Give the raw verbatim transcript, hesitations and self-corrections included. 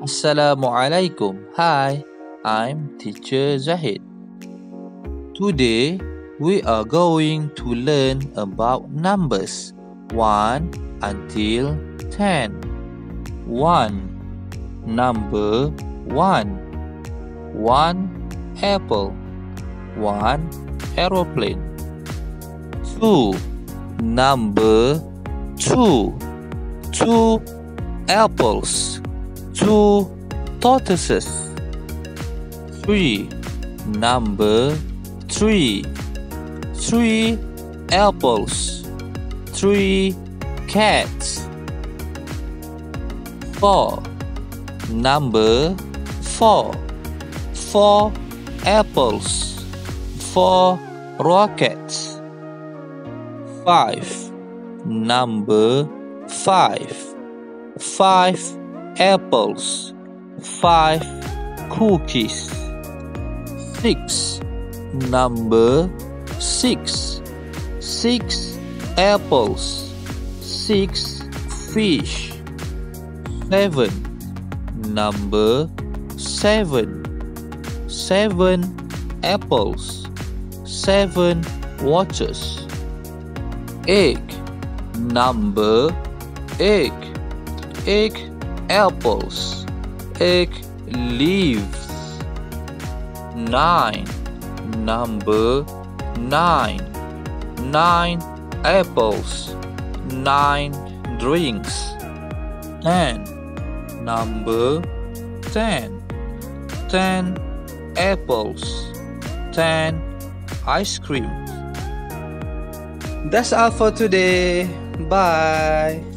Assalamualaikum. Hi, I'm Teacher Zahid. Today we are going to learn about numbers one until ten. one. Number one. one apple. one aeroplane. two. Number two. two apples. two tortoises. three. Number three. three apples. three cats. four. Number four. four apples. four rockets. five. Number five. five apples. five cookies. six. Number six. six apples. six fish. seven. Number seven. seven apples. seven watches. eight. Number eight. eight apples. eight leaves. nine. Number nine. nine apples. nine drinks. ten. Number ten. ten apples. ten ice cream. That's all for today. Bye.